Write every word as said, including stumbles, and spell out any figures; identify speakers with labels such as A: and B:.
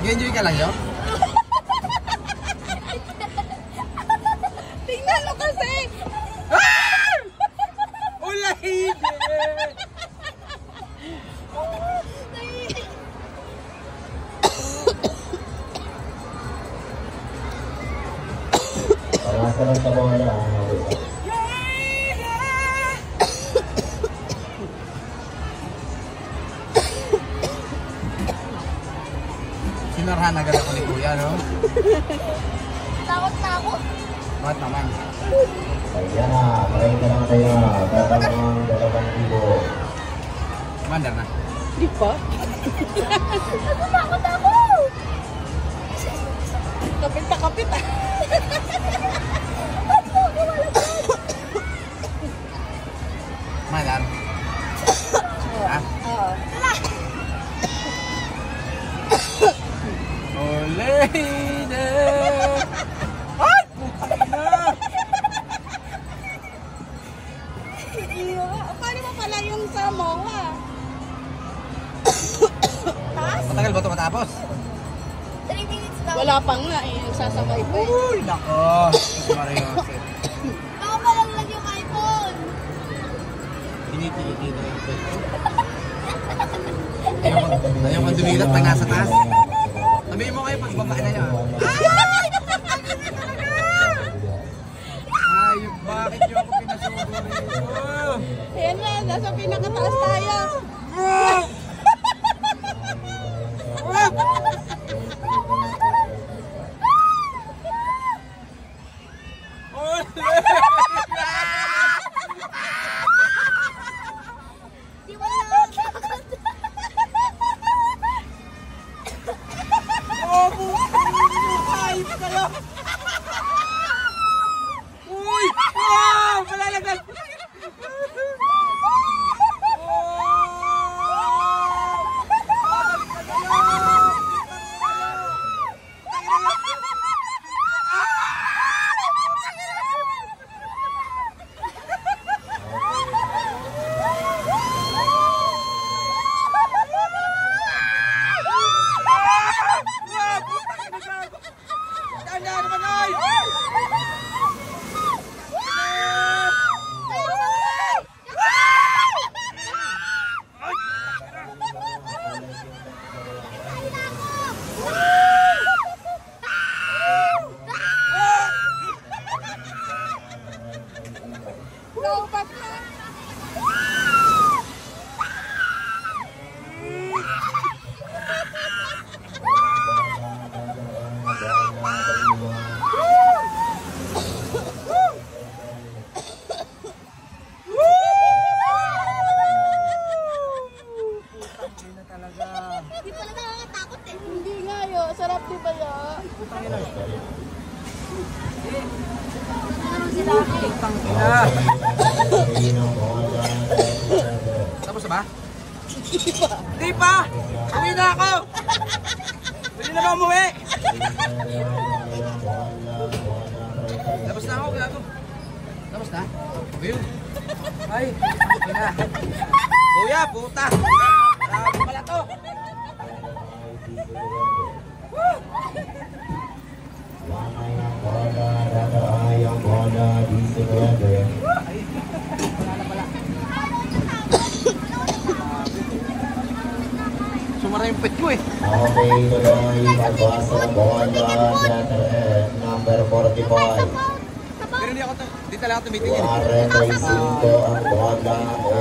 A: Nag-enjoy ka lang yun?
B: Tingnan mo kasi!
A: Ah! Ulahin!
C: Pangasalan sa mga na.
A: Sinarhan agad ako ni Kuya, no?
B: Takot na ako.
A: Bakit naman?
C: Kaya na, maraming ka lang tayo. Tatangang dalawang libo.
A: Mandar na.
B: Di pa? Takot ako! Kapit na kapit ah.
A: Mandar. Ha?
B: Oo.
A: Olede! Ay! Putang na!
B: Iyo, paano mo pala yung sa mowa? Taas?
A: Matagal ba ito matapos?
B: three minutes daw. Wala pa nga eh, sasabay pa eh.
A: Uy! Nako! Si Mario Joseph.
B: Baka palang lang yung iPhone.
A: Tinitili na yung pwede. Ayaw ko, ayaw ko dumilat na nasa taas. Sabihin mo kayo pag baba na yun. Ay! Ayok, bakit yung ako pinasuguri?
B: Ayan na, nasa pinakataas tayo. Di ba na takot?
A: Oh, ayos kayo! Uy! Wow! Malalaglag!
B: Lompat na. Di pala nakakatakot eh. Hindi nga yo, sarap di ba yo?
A: Tapos na ba? Hindi pa! Uwi na ako! Pwede na ba umuwi? Tapos na ako, gago. Tapos na? Ayun. Ay, okay na. Kuya, puta! Marami pala to!
C: Yang bola di sekolah.
A: Sumara yung pet ko eh.
C: Okay, tuloy magbasa bola data number forty-five.
A: Pero hindi ako, di talaga tumitingin.
C: Kuarenta y cinco ang bola.